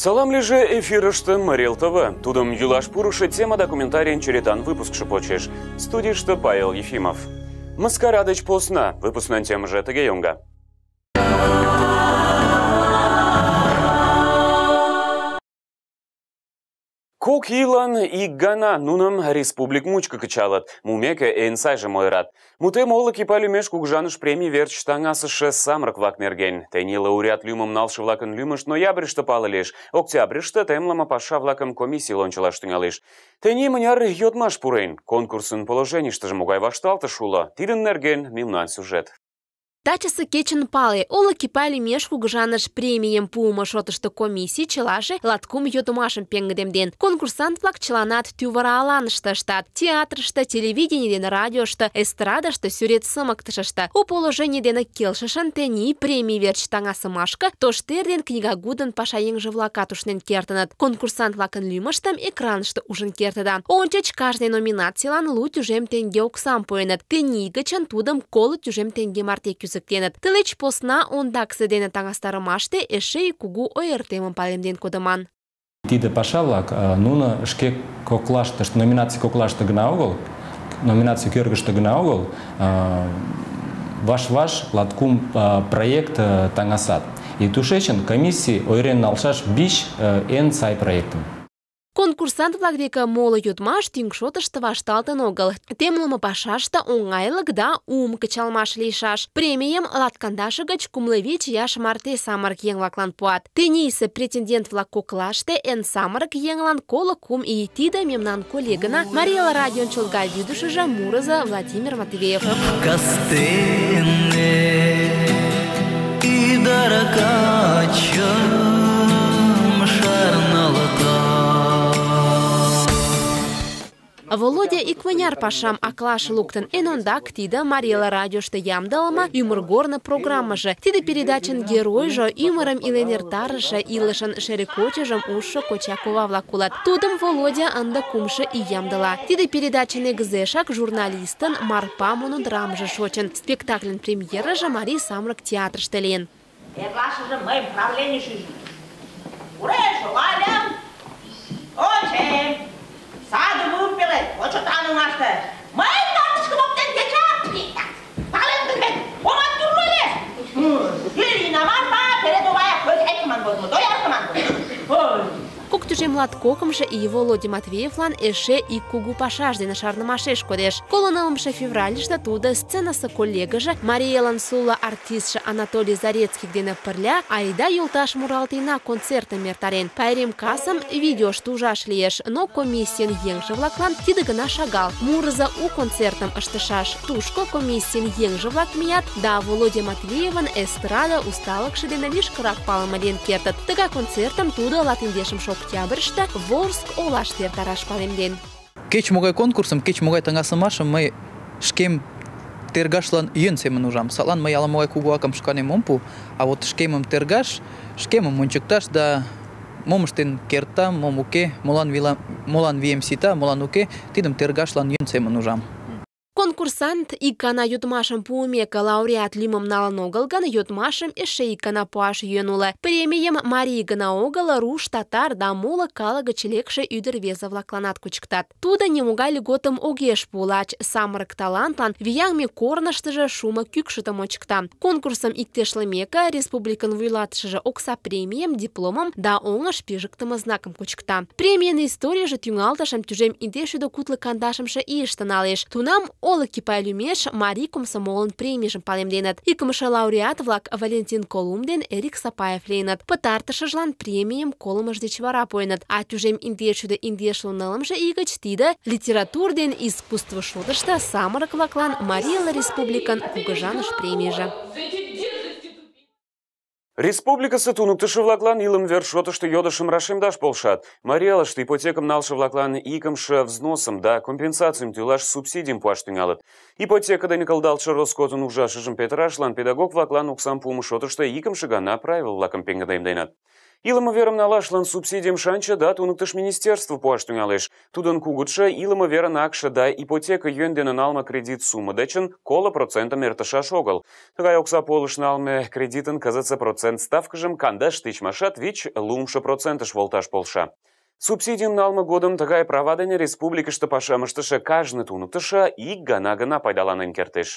Салам лиже эфирышты Марил ТВ. Тудым юлаш пурышы тема документарийн черетан выпускшы почеш. Студийшты Павел Ефимов. Маскарадыч посна. Выпускнан тем же Тагеюнга. Кок илан и гана нунам республик мучка качалат. Мумеке энсайже мой рад. Муте молы кипали меж кукжаныш премии верч тангасыше самрак влак нерген. Тени лауреат люмом налшы влакын люмыш ноябрьшты палы лишь. Октябрьшты темлама паша влакам комиссии лончалаш тыңалыш. Тени мыняр йотмаш пурейн. Конкурсын положеништыжы мугай вашталты шула. Тидын нерген мимнан сюжет. Тачасы кечен палы, ола кипали мешку гжаныш премием пума шотышты комиссии челаши латкум йотумашым пенгдемден. Конкурсант-влак челанат тювара аланышты штат, театрышты, телевидениеден радиошты, эстрадышты, сюрет сымактышышты. У положениеден келшышын тени премии верч таңасымашка, тоштерден книга гудын паша еңжывлака тушнен кертынат. Конкурсант-влакын люмыштым экранышты ужын кертыдан. Ончыч каждый номинациялан лу тюжем тенге оксам поенат. Тени гычын тудым колы тюжем тенге марте Тылыч посна ондаксы дене таңастарымаште эше и кугу ойыртемым палемден кодыман. Тиде пашалак, нуна шке коклаштышт, номинации коклашты гына огыл, номинации кӧргыштӧ гына огыл, ваш-ваш латкум проект таңасат. И тушечын комиссии ойрен налшаш биш эн сай проектым. Конкурсант-влак века молы йодмаш тӱҥшотышто вашталтын огыл. Темлыме пашаште оҥайлык да ум кычалмаш лийшаш. Премийым латкандаше гыч 65 ияш марте самырык еҥ-влаклан пуат. Тенийысе претендент-влак коклаште эн самырык еҥлан 33 ий. Тиде мемнан коллегына, Мария радион чолга вӱдышыжӧ мурызо Владимир Матвеев. Володя икмыняр пашам аклаш луктын. Эн ондак тиде Мария радиошто ямдылыме ӱмыргорно программыже. Тиде передачын геройжо ӱмырым илен эртарыше, илышын шерекочыжым ужшо коча-кова-влак улыт. Тудым Володя ынде кумшо ий ямдыла. Тиде передаче негызешак журналистын Марпа монодрамже шочын. Спектакльын премьерыже Марий самырык театрыште лийын. Эрлашыже мыйым правленийыш ӱжыт. Пурен шогалям, ончем. Саде вуйым пелед, почетанымаште. Мыйын тартышкым оптен кечат. Палем гын вет, омат тӱрлӧ лиеш. Ирина Марпа передовая хозяйкаман возмо, дояркаман возмо. Кок тӱжем латкокымшо ий Володя Матвеевлан эше ик кугу пашаж дене шарнымашеш кодеш. 29 февральыште тудо сценасе коллегыже, Мариялан сула артистше Анатолий Зарецкий дене пырля «Айда йолташ муралтена» концертым эртарен. Пайрем касым видеошто ужаш лиеш, но комиссийын еҥже-влаклан тиде гына шагал. Мурызо у концертым ыштышаш. Тушко комиссийын еҥже-влак мият да Володя Матвеевын эстрада усталыкше дене лишкырак палыме лийын кертыт. Тыгай концертым тудо латиндешым октябрьыште Ворск олаште эртараш палемден. Кеч-могай конкурсым, кеч-могай таҥасымашым мый шкем тергашлан йӧн семын ужам. Садлан мый ала-могай кугу акым шканем ом пу, а вот шкемым тергаш, шкемым ончыкташ да мом ыштен кертам, мом уке, молан вием сита, молан уке, тидым тергашлан йӧн семын ужам. Конкурсант ик гана йодмашым пуымеке лауреат лӱмым налын огыл гын, йодмашым эше ик гана пуаш йӧн уло. Премийым марий гына огыл, руш, татар да моло калык гыч лекше ӱдыр-рвезе-влакланат кучыктат. Тудо нимогай льготым огеш пу, лач самырык талантлан вияҥме корныштыжо шумо кӱкшытым ончыкта. Конкурсым иктешлымеке, республикын вуйлатышыже окса премийым, дипломым да оҥыш пижыктыме знакым кучыкта. Премийын историйже тӱҥалтышым тӱжем индеш ӱдӧ кудло кандашымше ийыште налеш. Тунам олык кипай лӱмеш марий комсомолын премийжым палемденыт. Икымше лауреат-влак Валентин Колум ден Эрик Сапаев лийыныт. Пытартышыжлан премийым колымыж деч вара пуэныт. А тӱжем индеш ӱдӧ индешлу нылымше ий гыч тиде литератур ден искусство шотышто самырык-влаклан Мария республикын кугыжаныш премийже. Республикасы туныктышы-влаклан илым вер шотышты йодышым рашемдаш полшат. Мариялышты ипотекым налшы-влаклан икымше взносым да компенсацийым тӱлаш субсидийым пуаш тӱҥалыт. Ипотека дене кылдалтше роскотын ужашыжым петырашлан педагог-влаклан оксам пуымо шотышто икымше гана правил-влакым пеҥгыдемденыт. Илыма верым налашлан субсидиям шанча да туныктыш министерство пуаш тӱҥалеш. Тудын кугутшо илыма верын акше да ипотека йӧн дене налме кредит сумма дечын 50% эртышаш огыл. Тыгай окса полыш налме кредитын кызытсе процент ставкыжым 15 тичмашат 5-лумшо% волташ полша. Субсидиям налме годым тыгай права дене республикыште пашам ыштыше кажне туныктышо ик гана гына пайдаланен кертеш.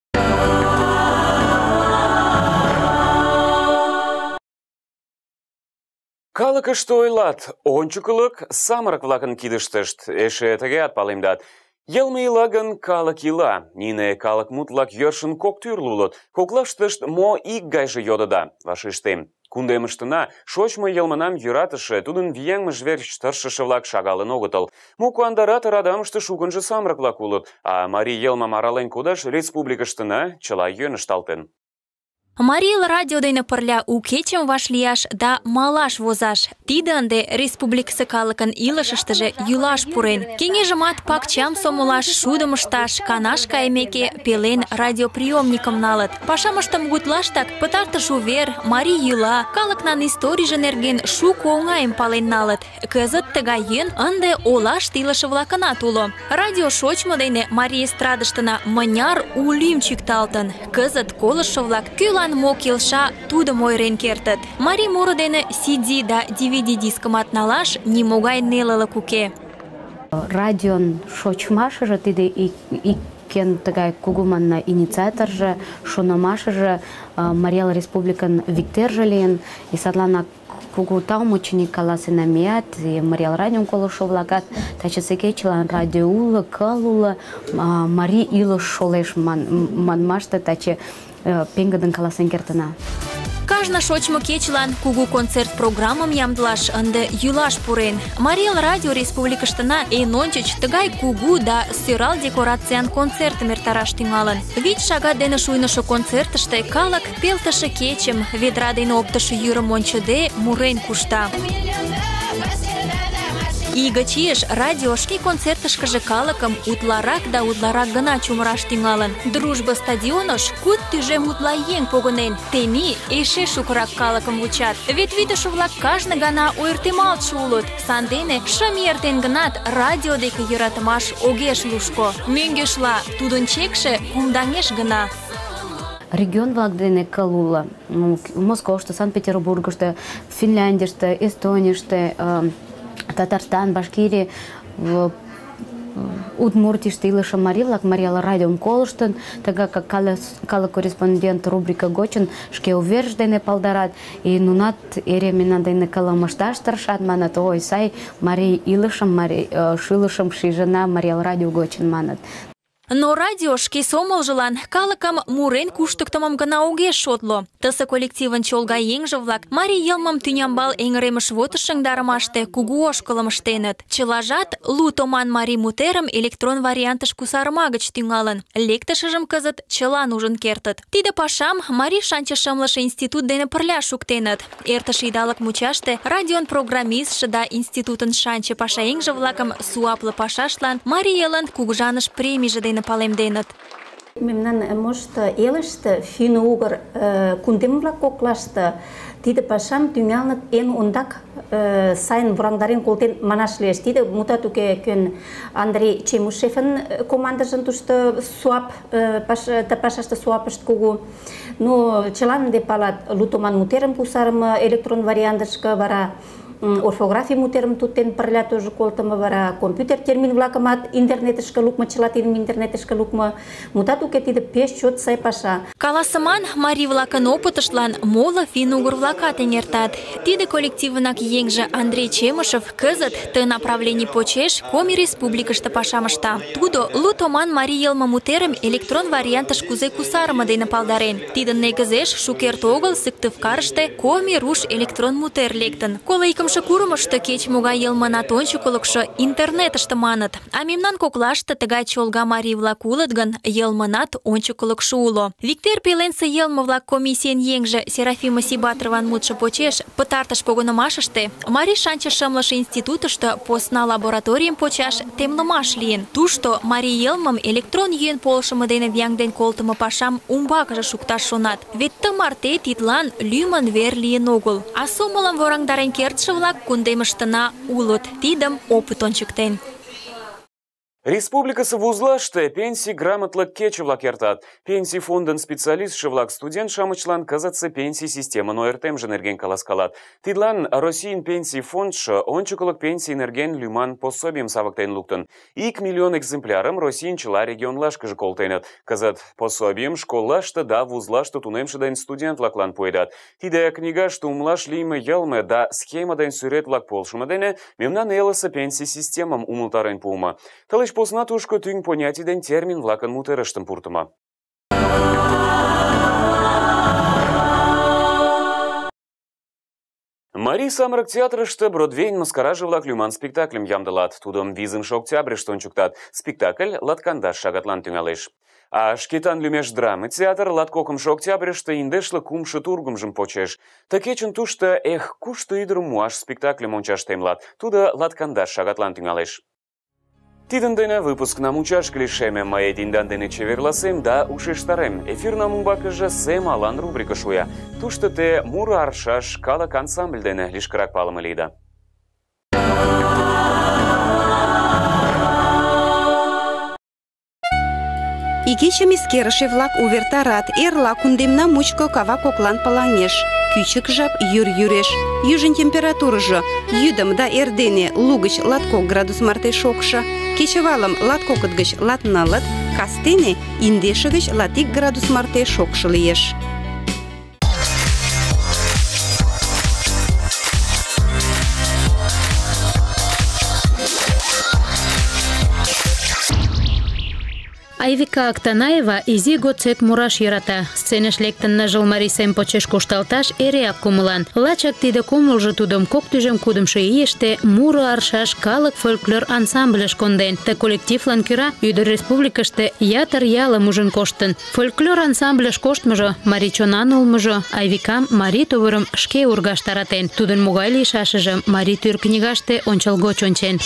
Калыкыште ойлат, ончыкылык самырык-влакын кидыштышт, эше тыгеат палемдат. Йылме ила гын, калык ила. Нине калык мутлак йӧршын кок тӱрлӧ улыт. Коклаштышт мо ик гайже йодыда, вашештем. Кундемыштына шочмо йылмынам йӧратыше, тудын вияҥмыж верч тыршыше-влак шагалын огытыл. Мо куандарат радамыште шукынжо самырык-влак улыт, а марий йылмым арален кодаш республикыштына чыла йӧнышталтын. Марий радио дене пырля у кечым вашлияш да малаш возаш. Тиде ынде республикысе калыкын илышыштыже йӱлаш пурен. Кеҥежымат пакчам сомылаш, шудым ышташ, канаш кайымеке пелен радиоприемникым налыт. Пашам ыштыме гутлаштак пытартыш увер, марий йӱла, калыкнан историйже нерген шуко оҥайым пален налыт. Кызыт тыгай йӧн ынде олаште илыше-влакынат уло. Радио шочмо дене марий эстрадыштына мыняр у лӱм чӱкталтын. Кызыт колыштшо-влак кӧлан мо келша, тудым ойырен кертыт. Марий муро дене CD да DVD дискымат налаш нимогай нелылык уке. Радион шочмашыже тиде иккен тыгай кугу манна инициаторже, шонымашыже Марий Эл Республикын Виктерже лийын, и садланак кугу таум ученик каласена меат, и Марий Эл радиом колышо-влакат тачысе кечылан радио уло, кыл уло, марий илыш шолеш манмаште таче пеҥгыдын каласен кертына. Кажне шочмо кечылан кугу концерт программым ямдылаш ынде йӱлаш пурен. Марий Эл радио республикыштына эн ончыч тыгай кугу да сӧрал декорациян концертым эртараш тӱҥалын. 5 шагат дене шуйнышо концертыште калык пелтыше кечым, ведра дене оптышо йӱрым ончыде мурен кушта. Ий гыч ийыш радио шке концертышкыже калыкым утларак да утларак гына чумыраш тӱҥалын. Дружба стадионыш 5 тӱжем утла еҥ погынен. Тений эше шукырак калыкым вучат. Вет вӱдышӧ-влак кажне гана ойыртемалтше улыт. Сандене шым ий эртен гынат, радио деке йӧратымаш огеш лушко. Мӧҥгешла, тудын чекше кумдаҥеш гына. Регион-влак дене кыл уло. Москошто, Санкт-Петербургышто, Финляндийыште, Эстонийыште, Татарстан, Башкирия, Удмуртийыште илыше марий-влак Марий Эл радиом колыштын, тыгак калык корреспондент рубрика гочын шке уверж дене палдарат, и нунат эре мемнан дене кылым ышташ тыршат, манат, ой, сай марий илышым, марий шӱлышым шижына Марий Эл радио гочын, манат. Но радио шке сомылжылан калыкым мурен куштыктымым гына огеш шотло. Тысе коллективын чолга еҥже-влак марий йылмым тӱнямбал эҥыремыш водыш шыҥдарымаште кугу ошкылым ыштеныт. Чылажат лу томан марий мутерым электрон вариантыш кусарыма гыч тӱҥалын. Лектышыжым кызыт чылан ужын кертыт. Тиде пашам Марий шанче шымлыше институт дене пырля шуктеныт. Эртыше идалык мучаште радион программистше да институтын шанче пашаеҥже-влакым суапле пашаштлан Марий Элын кугыжаныш премийже дене палемденыт. Мемнан мошто элыште финно-угыр кундем-влак коклаште тиде пашам тӱҥалыныт эн ондак сайын вораҥдарен колтен манаш лиеш. Тиде мутат уке, кӧн Андрей Чемушевын командыжын тушто суап пашаште суапышт кугу. Но чылан ынде палат, лу томан мутерым кусарыме электрон вариантышке, вара орфографий мутерым туттен пырля тоже колтымо, вара компьютер термин-влакымат интернетышке лукмо, чыла тидым интернетышке лукмо. Мутат уке, тиде пеш чот сай паша. Каласыман марий-влакын опытыштлан моло финно-угыр-влакат эҥертат. Тиде коллективынак еҥже Андрей Чемышев кызыт ты направлений почеш Коми республикыште пашам ышта. Тудо лу томан марий йылме мутерым электрон вариантыш кузе кусарыме дене палдарен. Тидын негызеш шукерте огыл Сыктывкарыште Коми руш электрон мутер лектын. Коло икымше Ушо курымышто кеч-могай йылмынат ончыкылыкшо интернетыште маныт. А мемнан коклаште тыгай чолга марий-влак улыт гын, йылмынат ончыкылыкшо уло. Виктер пеленсе йылме-влак комиссийын еҥже Серафима Сибатрован мутшо почеш пытартыш погынымашыште Марий шанче шымлыше институтышто посна лабораторийым почаш темлымаш лийын. Тушто марий йылмым электрон йӱын полшымо дене вияҥден колтымо пашам умбакыже шукташ шонат. Вет тымарте тидлан лӱмын вер лийын огыл. А сомылым вораҥдарен кертше-влак кундемыштына улыт. Тидым опыт ончыктен. Республикасы вузлаште пенсий грамотлык кече-влак эртат. Пенсий фондын специалистше-влак студент-шамычлан кызытсе пенсий системын ойыртемже нерген каласкалат. Тидлан Российын пенсий фондшо ончыкылык пенсий нерген лӱман пособийым савыктен луктын. 1 миллион экземплярым Российын чыла регионлашкыже колтеныт. Кызыт пособийым школлаште да вузлаште тунемше ден студент-влаклан пуэдат. Тиде книгаште умылаш лийме йылме да схема ден сӱрет-влак полшымо дене мемнан элысе пенсий системым умылтарен пуымо. Тылеч посна тушко тӱҥ понятий ден термин-влакын мутерыштым пуртымо. Марий самырык театрыште Бродвейн мыскараже-влак лӱман спектакльым ямдылат. Тудым 5 октябрьыште ончыктат. Спектакль 20 шагатлан тӱҥалеш. А Шкетан лӱмеш драме театр 22 октябрьыште индешле-кумшо тургымжым почеш. Ты кечын тушто «Эх, кушто ӱдырым муаш» спектакльым ончаш темлат. Тудо 20 шагатлан тӱҥалеш. Тидын дене выпускна мучашке лишеме. Мый тендан дене чеверласем да ушештарем. Эфирна умбакыже «Сем алан» рубрика шуя. Тушто те муро аршаш калык ансамбль дене лишкырак палыме лийыда. Игечым искерыше-влак увертарат, эрла кундемна мучко кава коклан палаҥеш. Кӱчык жап йӱр йӱреш. Южын температурыжо йӱдым да эрдене лугыч 22 градус марте шокшо, кечывалым 22 гыч 24, кастене индеше гыч 21 градус марте шокшо лиеш. Айвика Актанаева изи годсек мураш йӧрата. Сценыш лектын ныжыл марий сем почеш кошталташ эреак кумылан. Лачак тиде кумылжо тудым кок тӱжем кудымшо ийыште муро аршаш калык фольклор ансамбльыш конден. Ты коллективлан кӧра ӱдыр республикыште ятыр ялым ужын коштын. Фольклор ансамбльыш коштмыжо, марий чонан улмыжо Айвикам марий тувырым шке ургаш таратен. Тудын могай лийшашыжым марий тӱр книгаште ончылгоч ончен.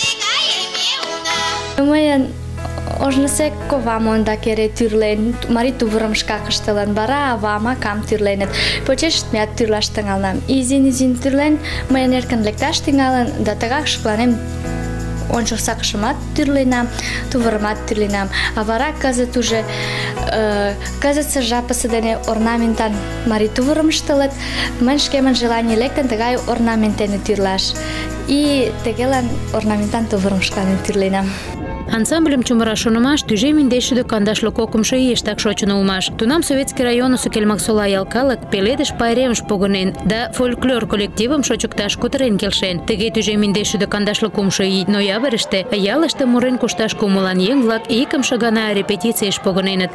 Мыйын ожнысек ковам ондак эре тӱрлен, марий тувырым шкак ыштылын, вара авам, акам тӱрленыт. Почешышт меат тӱрлаш тӱҥалынам. Изин-изин тӱрлен, мыйын эркын лекташ тӱҥалын, да тыгак шекланем ончыл сакышымат тӱрленам, тувырымат тӱрленам. А вара кызыт уже кызытсе жапысе дене орнаментан марий тувырым ыштылыт. Мыйын шкемын желаний лектын тыгай орнамент дене тӱрлаш. И тыгелан орнаментан тувырым шканем тӱрленам. Ансамбльым чумыра шонымаш тӱжем индешшӱдӧ кандашле кокымшо ийыштак шочын улмаш. Тунам Советский районысо Келмаксола ял калык пеледыш пайремыш погынен да фольклор коллективым шочыкташ кутырен келшен. Тыге тӱжем индешшӱдӧ кандашле кумшо ий ноябрьыште ялыште мурен кушташ кумылан еҥ-влак икымше гана репетицийыш погыненыт.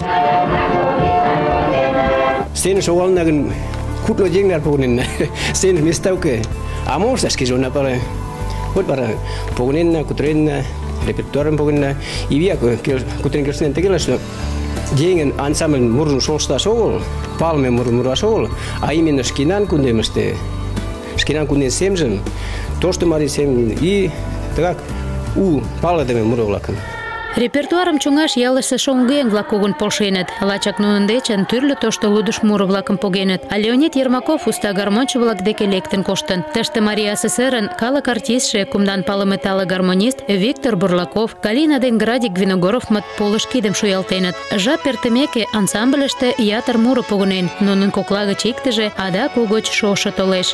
Сценыш шогалына гын, кудло еҥнар погыненна. Сценыш места уке. А можна шкеже она пара. Вот пара погыненна, кутыренна, репертуарым погынна. И вияк кутырен келшен тегела, что еҥын ансамбль мурын шолышташ огыл, палыме мураш огыл, а именно шкенан кундемыште, шкенан кундем семжым, тошто марий сем и тыгак у палыдыме муро-влакым. Репертуарым чоҥаш ялысе шоҥго еҥ-влак огыл полшеныт. Лачак нунын дечын тӱрлӧ тошто лудыш муро-влакым погеныт. А Леонид Ермаков уста гармончо-влак деке лектын коштын. Тыште Марий СССР-ын калык артистше, кумдан палыме тале гармонист Виктор Бурлаков, Галина ден Градик Виногоровмыт полыш кидым шуялтеныт. Жап эртымеке ансамбльыште ятыр муро погынен. Нунын кокла гыч иктыже адак угыч шошо толеш.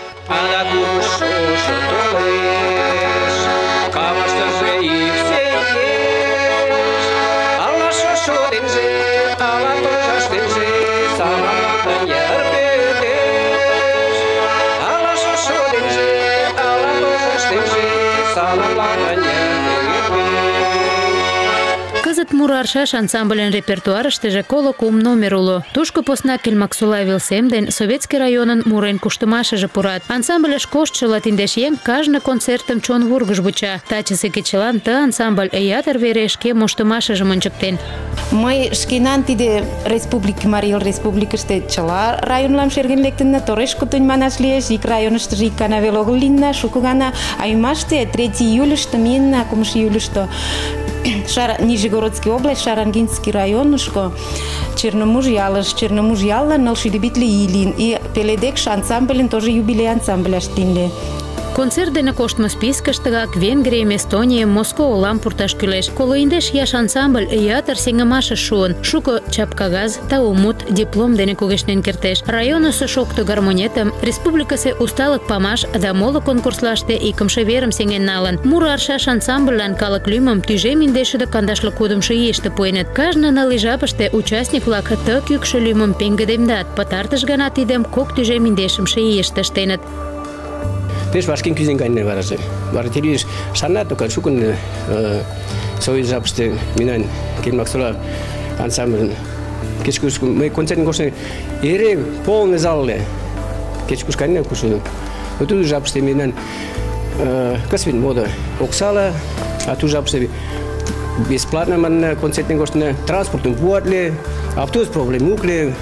Мураршаш ансамблен репертуарыштыже коло кум номер уло. Тушко посна Кельмаксола Вилсем ден Советский районын мурен куштымашыже пурат. Ансамбльыш коштшыла тиндеш еҥ кажне концертым чон вургыж вуча. Тачысе кечылан ты ансамбль ятыр вере шке моштымашыжым ончыктен. Мый шкенан тиде республик, Марий Эл республикыште чыла районлам шерген лектынна, тореш кутынь манаш лиеш, ик районыштыже ик гана веле огыл лийынна, шуко гана, а ӱмаште 3 июльышто миенна, 1 июльышто Нижегородский область, Шарангинский районышко, Черномуж ялыш, Черномуж яллан 900 ий лийын, и пеледекш ансамбльын тоже юбилей ансамбляш тинле. Концерт дене коштмо спискыштыгак Венгрием, Эстонием, Моско олам пурташ кӱлеш. Коло индеш яш ансамбль ятыр сеҥымашыш шуын. Шуко чапкагаз, таумут, диплом дене кугешнен кертеш. Районысо шокто гармонетым, республикысе усталык памаш да моло конкурслаште икымше верым сеҥен налын. Муро аршаш ансамбльлан калык лӱмым тӱжем индешшӱдӧ кандашле кудымшо ийыште пуэныт. Кажне ныл ий жапыште участник-влак ты кӱкшӧ лӱмым пеҥгыдемдат. Пытартыш гана тидым 2 тӱжем индешымше ийыште ыштеныт. Пеш вашкен кӱзен кайынна вараже. Вара телевизор шарна тока шукын совет жапыште мынан Кельмаксола ансамбль кечкүш мы концертин коштен эре полный залле кечкүш кайынна кушуду. Ту жапыште мынан кысвин мода оксала, а ту жапыште бесплатно ман концертин коштен транспортын пуатле, автобус проблем укле,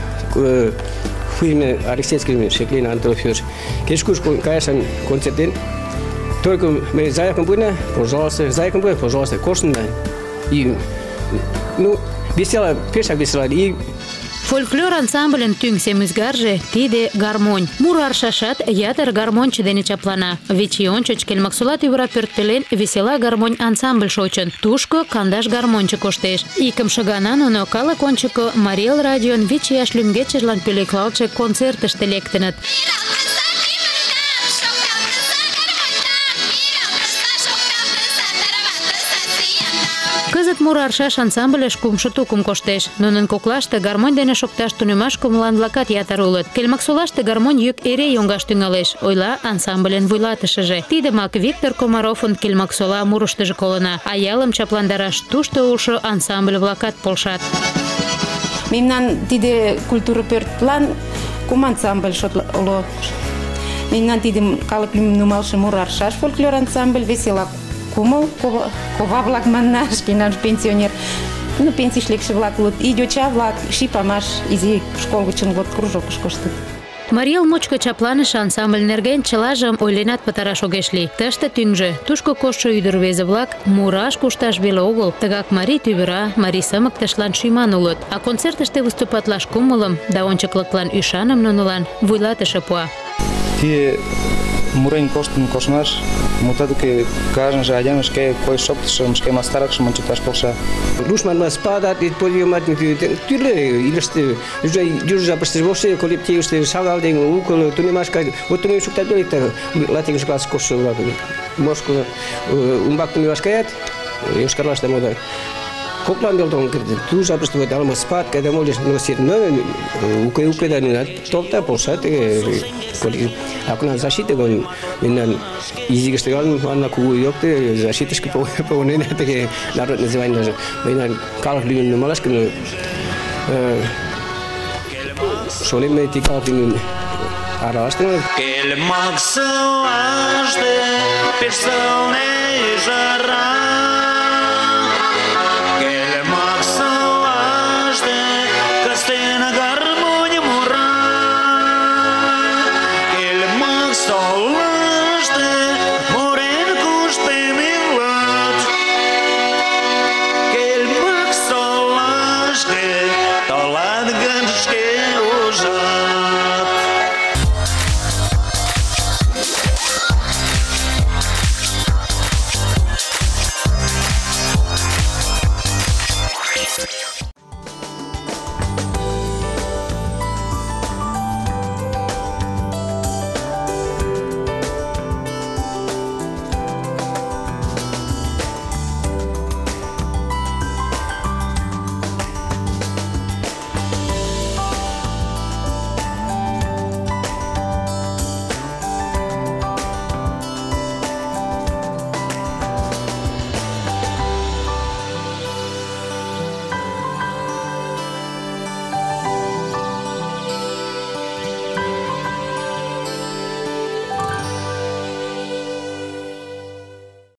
фирме Алексеевский Шеклин Антон Федорович. Кешкуш каясан концертен. Только мы заявкам были, пожалуйста, кошно. И весело, пешак весело. И Фольклор ансамбльын тӱҥ семӱзгарже — тиде гармонь. Муро аршашат ятыр гармоньчо дене чаплана. Вече ончыч Кельмаксола тӱвыра пӧрт пелен весела гармонь ансамбль шочын. Тушко 12 гармоньчо коштеш. Икымше гана нуно калык ончыко Марий Эл радион вичияш лӱмгечыжлан пӧлеклалтше концертыште лектыныт. Кызыт муро аршаш ансамбльыш кумшо тукым коштеш. Нунын коклаште гармонь дене шокташ тунемаш кумылан-влакат ятыр улыт. Кельмаксолаште гармонь йӱк эре йоҥгаш тӱҥалеш, ойла ансамбльын вуйлатышыже. Тидымак Виктор Комаровын Кельмаксола мурыштыжо колына, а ялым чапландараш тушто улшо ансамбль-влакат полшат. Мемнан тиде культура пӧртлан кум ансамбль уло. Мемнан тиде калык лӱмым нумалше муро аршаш фольклор ансамбль, весела кумыл, кова-влак манна, шкенан пенсионер, пенсийыш лекше-влак улыт, и йоча-влак, ший памаш, изи школ гычын вот кружокыш коштыт. Марий Эл мучко чапланыше ансамбль нерген чылажым ойленат пытараш огеш лий. Тыште тӱҥжӧ — тушко коштшо ӱдыр-рвезе-влак мураш, кушташ веле огыл, тыгак марий тӱвыра, марий сымыктышлан шӱман улыт, а концертыште выступатлаш кумылым да ончыклыклан ӱшаным нунылан вуйлатыше пуа. Мурен коштын коштмаш, мутат уке кажныже айдеме шке койыш шоктышым, шке мастаракшым ончыкташ полша. Душман спадат, подъемат, тӱрлӧ илыште, южо жапыште вообще коллективыште шагал дене укол тунемаш кайыт. Вот тунем шуктат веле латинский класс коштшо-влак. Мошко умбак тунемаш каят, Йошкар-Олаште мода. Коклан белтон кирди. Ту жапыште вот алма спад, когда молиш носит, но укеда не топта полшат, ако на защита го минан изигиште галн анна кугу йокте защитышки повнена таке народ называем даже. Минан калык лӱмым нумалаш кыны шолем ти калык лӱмым аралаштырман. Кельмаксолаште пеш сылне жар